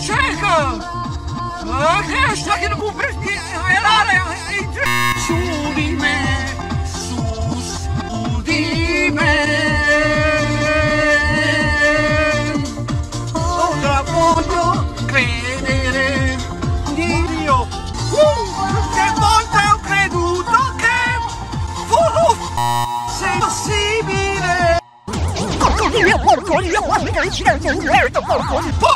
cerca! Che sta che non può perché su di me, su di me. Ora voglio credere in Dio. Che volte ho creduto che sei possibile.